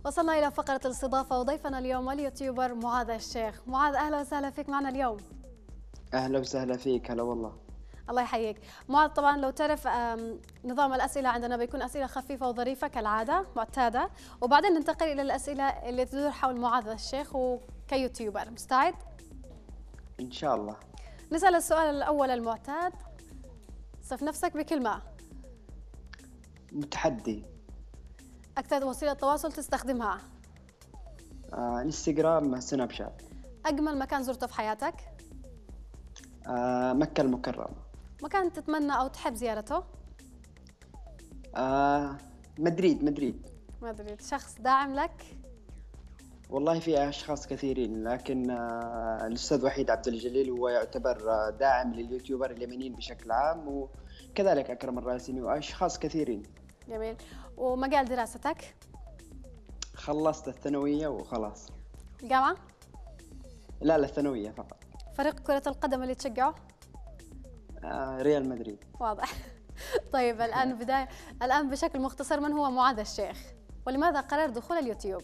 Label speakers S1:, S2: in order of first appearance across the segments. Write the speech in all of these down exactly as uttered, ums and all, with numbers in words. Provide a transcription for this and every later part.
S1: وصلنا إلى فقرة الاستضافة وضيفنا اليوم اليوتيوبر معاذ الشيخ. معاذ أهلا وسهلا فيك معنا اليوم.
S2: أهلا وسهلا فيك. هلا والله.
S1: الله يحييك. معاذ طبعا لو تعرف نظام الأسئلة عندنا بيكون أسئلة خفيفة وظريفة كالعادة معتادة، وبعدين ننتقل إلى الأسئلة اللي تدور حول معاذ الشيخ وكيوتيوبر. مستعد؟
S2: إن شاء الله.
S1: نسأل السؤال الأول المعتاد، صف نفسك بكلمة.
S2: متحدي.
S1: أكثر وسيلة تواصل تستخدمها؟
S2: آه، انستغرام، سناب شات.
S1: أجمل مكان زرته في حياتك؟
S2: آه، مكة المكرمة.
S1: مكان تتمنى أو تحب زيارته؟
S2: آه، مدريد مدريد.
S1: مدريد. شخص داعم لك؟
S2: والله في أشخاص كثيرين، لكن آه، الأستاذ وحيد عبد الجليل هو يعتبر آه، داعم لليوتيوبر اليمنيين بشكل عام، وكذلك أكرم الراسني وأشخاص كثيرين.
S1: جميل. ومجال دراستك؟
S2: خلصت الثانوية وخلاص.
S1: جامعة؟
S2: لا لا، الثانوية فقط.
S1: فريق كرة القدم اللي تشجعه؟
S2: آه، ريال مدريد.
S1: واضح. طيب الآن بداية الآن بشكل مختصر، من هو معاذ الشيخ؟ ولماذا قرر دخول اليوتيوب؟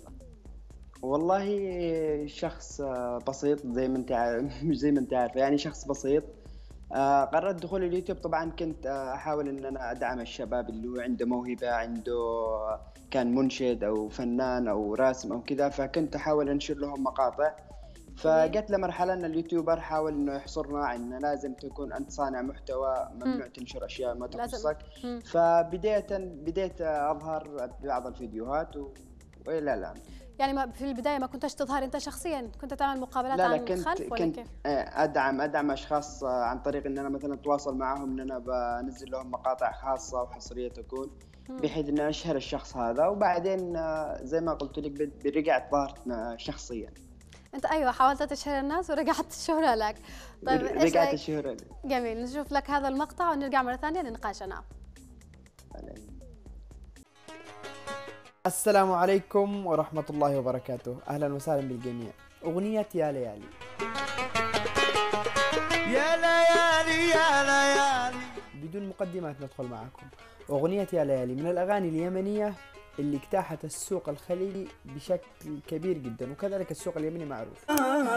S2: والله شخص بسيط زي ما انت عارف، مش زي ما انت عارف، يعني شخص بسيط. آه، قررت دخول اليوتيوب. طبعا كنت آه، احاول ان انا ادعم الشباب اللي هو عنده موهبة، عنده كان منشد او فنان او راسم او كذا، فكنت احاول انشر لهم مقاطع. فجت لمرحلة ان اليوتيوبر حاول انه يحصرنا ان لازم تكون انت صانع محتوى، ممنوع تنشر اشياء ما تخصك. فبداية بديت اظهر بعض الفيديوهات و... والى الان.
S1: يعني ما في البداية ما كنتش تظهر أنت شخصيا، كنت تعمل مقابلات
S2: لا لا،
S1: عن
S2: كنت
S1: الخلف ولا
S2: كنت
S1: كيف؟
S2: ادعم ادعم اشخاص عن طريق ان انا مثلا اتواصل معهم، ان انا بنزل لهم مقاطع خاصه وحصريه تكون بحيث ان اشهر الشخص هذا، وبعدين زي ما قلت لك رجعت ظهرت شخصيا.
S1: انت ايوه حاولت تشهر الناس ورجعت الشهرة لك.
S2: طيب رجعت الشهرة لي.
S1: جميل. نشوف لك هذا المقطع ونرجع مرة ثانية لنقاشنا.
S3: السلام عليكم ورحمة الله وبركاته. أهلا وسهلا بالجميع. أغنية يا ليالي.
S4: يا ليالي يا ليالي.
S3: بدون مقدمات ندخل معكم. أغنية يا ليالي من الأغاني اليمنية اللي اجتاحت السوق الخليجي بشكل كبير جدا، وكذلك السوق اليمني معروف.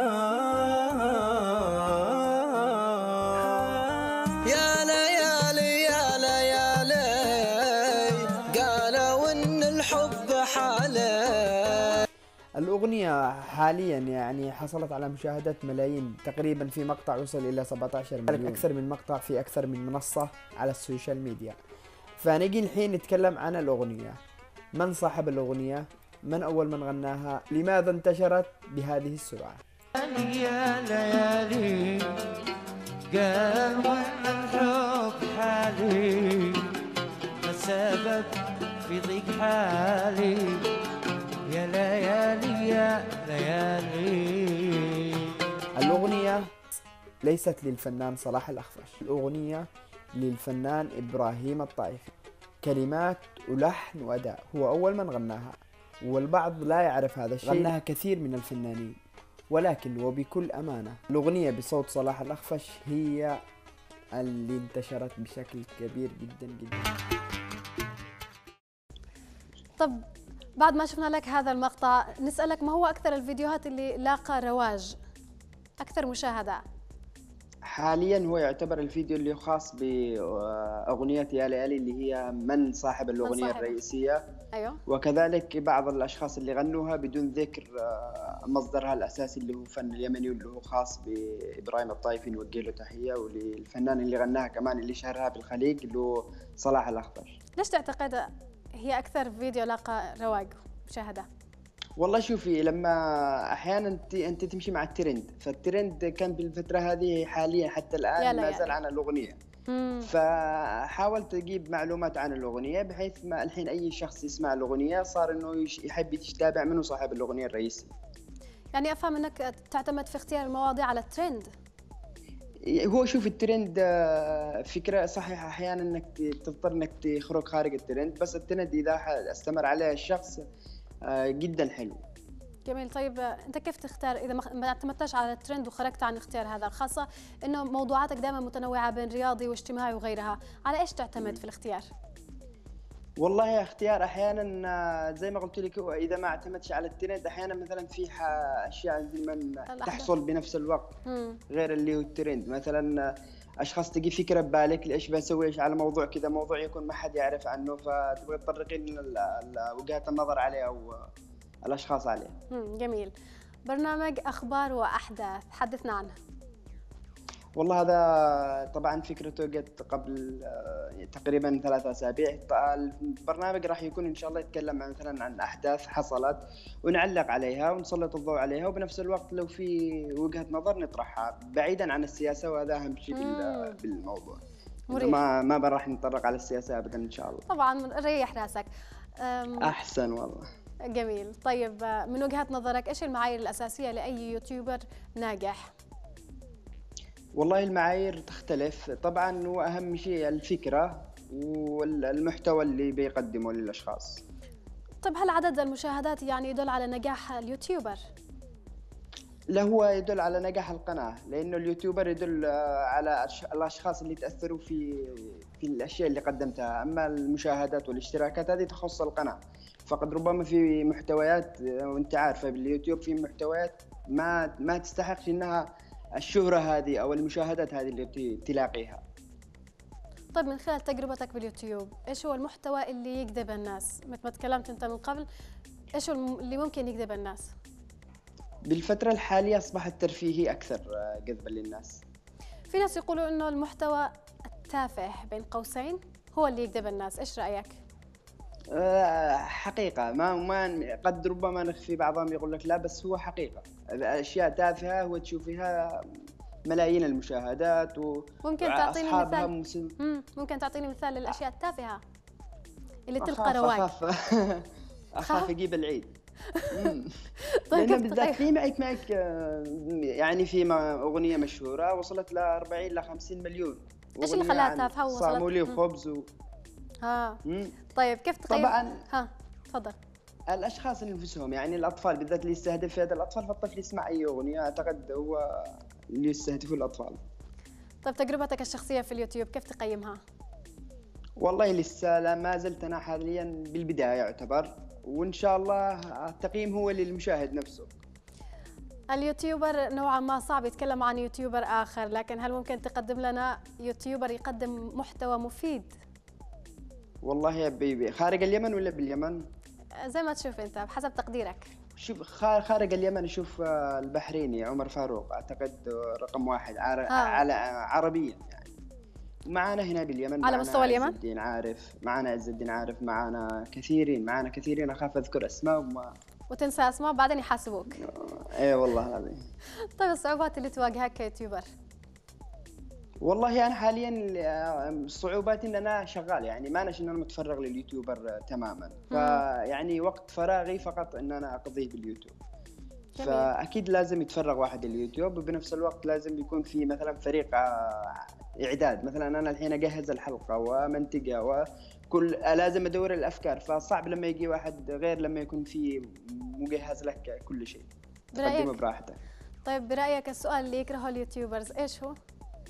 S4: يا ليالي يا ليالي قالوا إن الحب حالي.
S3: الأغنية حاليا يعني حصلت على مشاهدات ملايين، تقريبا في مقطع وصل إلى سبعة عشر مليون، أكثر من مقطع في أكثر من منصة على السوشيال ميديا. فنجي الحين نتكلم عن الأغنية. من صاحب الأغنية؟ من أول من غناها؟ لماذا انتشرت بهذه السرعة؟
S4: يا ليالي قالوا إن الحب حالي، السبب في ضيق حالي. يا ليالي يا ليالي.
S3: الأغنية ليست للفنان صلاح الأخفش، الأغنية للفنان إبراهيم الطائفي، كلمات ولحن وأداء، هو أول من غناها، والبعض لا يعرف هذا الشيء. غناها كثير من الفنانين، ولكن وبكل أمانة الأغنية بصوت صلاح الأخفش هي اللي انتشرت بشكل كبير جدا جدا.
S1: طب بعد ما شفنا لك هذا المقطع نسألك، ما هو أكثر الفيديوهات اللي لاقى رواج، أكثر مشاهدة؟
S2: حاليا هو يعتبر الفيديو اللي خاص بأغنية يا ليالي اللي هي من صاحب الأغنية الرئيسية.
S1: أيوه.
S2: وكذلك بعض الأشخاص اللي غنوها بدون ذكر مصدرها الأساسي اللي هو فن اليمني، واللي هو خاص بإبراهيم الطائفي، نوجه له تحية، وللفنان اللي غناها كمان اللي شهرها بالخليج اللي هو صلاح الأخفش.
S1: ليش تعتقد هي أكثر فيديو لاقى رواج مشاهدة؟
S2: والله شوفي، لما احيانا انت انت تمشي مع الترند، فالترند كان بالفتره هذه حاليا حتى الان ما زال عن الاغنيه. مم. فحاولت اجيب معلومات عن الاغنيه بحيث ما الحين اي شخص يسمع الاغنيه صار انه يحب يتابع منه صاحب الاغنيه الرئيسي.
S1: يعني افهم انك تعتمد في اختيار المواضيع على الترند.
S2: هو شوف الترند فكره صحيحه، احيانا انك تضطر انك تخرج خارج الترند، بس الترند اذا استمر عليه الشخص جدا حلو.
S1: جميل. طيب انت كيف تختار اذا ما اعتمدتش على الترند وخرجت عن اختيار هذا، خاصه انه موضوعاتك دائما متنوعه بين رياضي واجتماعي وغيرها، على ايش تعتمد في الاختيار؟
S2: والله اختيار احيانا، آه، زي ما قلت لك، هو اذا ما اعتمدش على الترند احيانا مثلا في ح- اشياء زي ما
S1: الأحداث.
S2: تحصل بنفس الوقت
S1: مم.
S2: غير اللي هو الترند. مثلا آه، اشخاص تجي فكره ببالك ايش بسوي، ايش على موضوع كذا، موضوع يكون ما حد يعرف عنه، فتبغى تطرقين ال- ال- وجهات النظر عليه او آه، الاشخاص عليه.
S1: مم. جميل. برنامج أخبار وأحداث، حدثنا عنه.
S2: والله هذا طبعا فكرته جت قبل آه، تقريبا ثلاثة أسابيع. ط- البرنامج راح يكون إن شاء الله يتكلم عن مثلا عن أحداث حصلت ونعلق عليها ونسلط الضوء عليها، وبنفس الوقت لو في وجهة نظر نطرحها بعيدا عن السياسة، وهذا أهم شيء بال-
S1: مم.
S2: بالموضوع. إنه
S1: مريح.
S2: ما ما راح نتطرق على السياسة أبدا إن شاء الله.
S1: طبعا ريح راسك. أم،
S2: أحسن والله.
S1: جميل. طيب آه، من وجهة نظرك إيش المعايير الأساسية لأي يوتيوبر ناجح؟
S2: والله المعايير تختلف طبعا، وأهم شيء الفكرة والمحتوى اللي بيقدمه للأشخاص.
S1: طيب هل عدد المشاهدات يعني يدل على نجاح اليوتيوبر؟
S2: لا، هو يدل على نجاح القناة، لأنه اليوتيوبر يدل آه، على الأش- الأشخاص اللي تأثروا في في الأشياء اللي قدمتها. أما المشاهدات والاشتراكات هذه تخص القناة فقد. ربما في محتويات آه، وأنت عارفة باليوتيوب في محتويات ما ما تستحق إنها الشهرة هذه أو المشاهدات هذه اللي ت- تلاقيها.
S1: طيب من خلال تجربتك باليوتيوب إيش هو المحتوى اللي يجذب الناس؟ مثل ما تكلمت أنت من قبل، إيش هو الم- اللي ممكن يجذب الناس؟
S2: بالفترة الحالية أصبح الترفيهي أكثر آه، جذبا للناس.
S1: في ناس يقولوا إنه المحتوى التافه بين قوسين هو اللي يجذب الناس، إيش رأيك؟
S2: آه، حقيقة ما ما قد ربما نخفي، بعضهم يقول لك لا، بس هو حقيقة. أشياء تافهة هو تشوفيها ملايين المشاهدات و...
S1: ممكن تعطيني
S2: وأصحابها
S1: مثال؟
S2: مسل...
S1: مم. ممكن تعطيني مثال للأشياء التافهة اللي تلقى
S2: أخاف
S1: رواق؟
S2: أخاف أخاف أجيب العيد. مم.
S1: طيب
S2: لأنه
S1: كيف
S2: بالذات
S1: تطيب؟
S2: في معك معك آه، يعني في ما- أغنية مشهورة وصلت ل أربعين ل خمسين مليون.
S1: إيش اللي
S2: أغنية
S1: خلاها
S2: عن
S1: تافهة ووصلت؟
S2: صامولي
S1: مم.
S2: وخبز و...
S1: ها.
S2: مم.
S1: طيب كيف تقيم؟
S2: طبعاً.
S1: ها تفضل.
S2: الاشخاص انفسهم، يعني الاطفال بالذات اللي يستهدف فئه الاطفال، فالطفل يسمع اي اغنيه اعتقد هو اللي يستهدفه الاطفال.
S1: طيب تجربتك الشخصية في اليوتيوب كيف تقيمها؟
S2: والله لسه لا، ما زلت انا حاليا بالبدايه يعتبر، وان شاء الله التقييم هو للمشاهد نفسه.
S1: اليوتيوبر نوعا ما صعب يتكلم عن يوتيوبر آخر، لكن هل ممكن تقدم لنا يوتيوبر يقدم محتوى مفيد؟
S2: والله يا بيبي، خارج اليمن ولا باليمن؟
S1: زي ما تشوف أنت بحسب تقديرك.
S2: شوف، خا- خارج اليمن اشوف آه، البحريني عمر فاروق اعتقد آه، رقم واحد عر...
S1: ها.
S2: على عربيا يعني. معانا هنا باليمن
S1: على
S2: معانا
S1: مستوى اليمن؟
S2: عز الدين عارف، معانا عز الدين عارف، معانا كثيرين، معانا كثيرين اخاف اذكر اسماء وما.
S1: وتنسى أسماء بعدين يحاسبوك.
S2: اي والله العظيم.
S1: طيب الصعوبات اللي تواجهك كيوتيوبر؟
S2: والله انا حاليا آه، الصعوبات ان انا شغال، يعني ما أنا ان انا متفرغ لليوتيوبر آه، تماما، فيعني وقت فراغي فقط ان انا اقضيه باليوتيوب.
S1: جميل.
S2: فاكيد لازم يتفرغ واحد لليوتيوب، وبنفس الوقت لازم يكون في مثلا فريق آه، اعداد. مثلا انا الحين اجهز الحلقه ومنتجها وكل لازم ادور الافكار، فصعب لما يجي واحد غير لما يكون في مجهز لك كل شيء تقدمه
S1: برأيك؟
S2: براحتك.
S1: طيب برأيك السؤال اللي يكرهه اليوتيوبرز إيش هو؟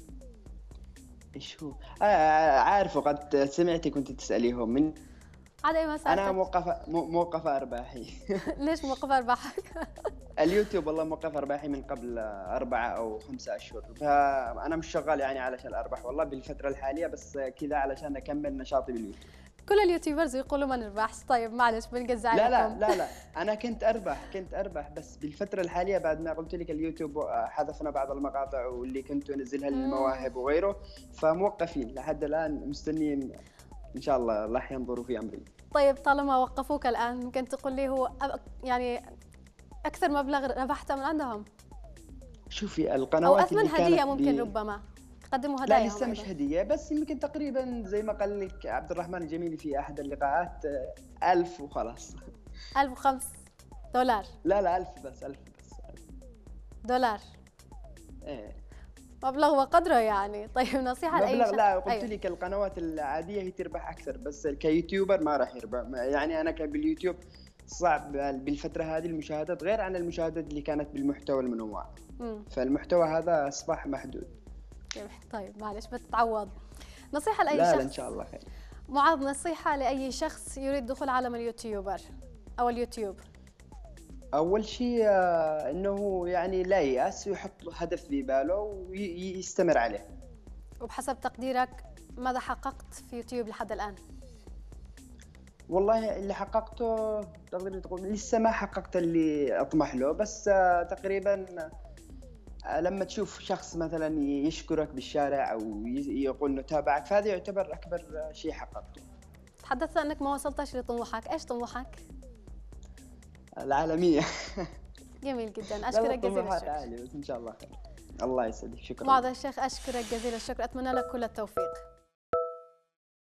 S2: ايش هو؟ آه عارفه، قد سمعتي كنت تساليهم من.
S1: عاد أي ما
S2: انا
S1: سألتك.
S2: موقف مو- موقف ارباحي.
S1: ليش موقف أرباحك؟
S2: اليوتيوب والله موقف ارباحي من قبل اربعة او خمسة اشهر، فانا مش شغال يعني علشان الارباح والله بالفتره الحاليه، بس كذا علشان اكمل نشاطي باليوتيوب.
S1: كل اليوتيوبرز يقولوا ما نربحش. طيب معلش بنقزع
S2: لا لا
S1: لكم.
S2: لا لا، انا كنت اربح كنت اربح بس بالفتره الحاليه بعد ما قلت لك اليوتيوب حذفنا بعض المقاطع واللي كنت انزلها للمواهب وغيره، فموقفين لحد الان مستنيين ان شاء الله راح ينظروا في امري.
S1: طيب طالما وقفوك الآن ممكن تقول لي هو أب- يعني أكثر مبلغ ربحته من عندهم؟
S2: شوفي
S1: أو
S2: القنوات
S1: أثمن
S2: اللي
S1: هدية
S2: كانت
S1: ممكن
S2: ب-
S1: ربما قدموا هدايا.
S2: لا لسه مش هدية، بس يمكن تقريبا زي ما قال لك عبد الرحمن الجميلي في أحد اللقاءات آه، ألف وخلاص.
S1: ألف وخمس دولار.
S2: لا لا، ألف بس، ألف بس ألف.
S1: دولار
S2: إيه.
S1: مبلغ وقدره يعني. طيب نصيحة لأي
S2: مبلغ
S1: شخص.
S2: لا، قلت
S1: أيوة.
S2: لك القنوات العادية هي تربح أكثر، بس كيوتيوبر ما راح يربح. يعني أنا كان باليوتيوب صعب بالفترة هذه المشاهدات غير عن المشاهدات اللي كانت بالمحتوى المنوع،
S1: مم.
S2: فالمحتوى هذا أصبح محدود.
S1: طيب معلش بتتعوض. نصيحة لأي
S2: لا
S1: شخص
S2: لا إن شاء الله خير.
S1: معاذ، نصيحة لأي شخص يريد دخول عالم اليوتيوبر أو اليوتيوب.
S2: اول شيء آه، انه يعني لا ييأس ويحط هدف في باله ويستمر عليه.
S1: وبحسب تقديرك ماذا حققت في يوتيوب لحد الآن؟
S2: والله اللي حققته تقدر تقول لسه ما حققت اللي اطمح له، بس آه، تقريبا آه، لما تشوف شخص مثلا يشكرك بالشارع او ي- يقول انه تابعك، فهذا يعتبر اكبر آه، شيء حققته.
S1: تحدثت أنك ما وصلتش لطموحك، إيش طموحك؟
S2: العالمية.
S1: جميل جدا،
S2: لا،
S1: أشكرك جزيل
S2: طموحات
S1: الشكر.
S2: عالية بس ان شاء الله خير. الله يسعدك، شكرا.
S1: معاذ الشيخ، أشكرك جزيل الشكر، أتمنى لك كل التوفيق.